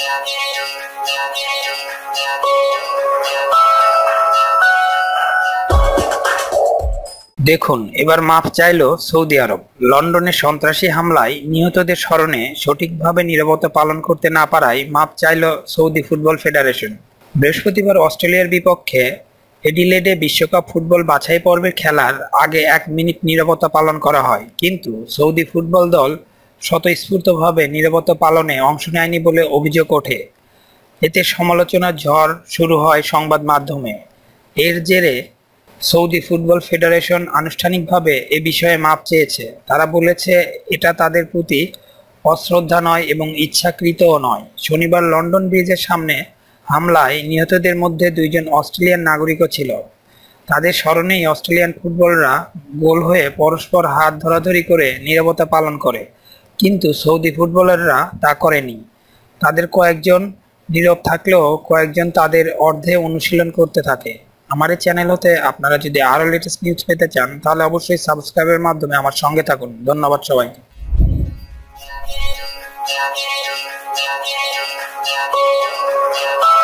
দেখুন, এবার মাপ চাইল সৌদি আরব। লন্ডনে সন্ত্রাসী হামলায় নিহতদের স্মরণে সঠিকভাবে নীরবতা পালন করতে না পারায় মাপ চাইল সৌদি ফুটবল ফেডারেশন। বৃহস্পতিবার অস্ট্রেলিয়ার বিপক্ষে এডিলেডে বিশ্বকাপ ফুটবল বাছাই পর্বের খেলার আগে 1 মিনিট নীরবতা পালন করা হয়, কিন্তু সৌদি ফুটবল দল স্বতঃস্ফূর্তভাবে নীরবতা পালনে অংশ নেয়নি বলে অভিযোগ ওঠে। এতে সমালোচনার ঝড় শুরু হয় সংবাদ মাধ্যমে। এর জেরে সৌদি ফুটবল ফেডারেশন আনুষ্ঠানিকভাবে এ বিষয়ে মাপ চেয়েছে। তারা বলেছে এটা তাদের প্রতি অশ্রদ্ধা নয় এবং ইচ্ছাকৃতও নয়। শনিবার লন্ডন ব্রিজের সামনে হামলায় নিহতদের মধ্যে 2 জন অস্ট্রেলিয়ান নাগরিকও ছিল। তাদের স্মরণেই অস্ট্রেলিয়ান ফুটবলরা গোল হয়ে পরস্পর হাত ধরাধরি করে নীরবতা পালন করে, কিন্তু সৌদি ফুটবলাররা তা করেনি। তাদের কয়েকজন নীরব থাকলেও কয়েকজন তাদের অর্ধে অনুশীলন করতে থাকে। আমার এই চ্যানেল হতে আপনারা যদি আরো লেটেস্ট নিউজ পেতে চান তাহলে অবশ্যই সাবস্ক্রাইবের মাধ্যমে আমার সঙ্গে থাকুন। ধন্যবাদ সবাইকে।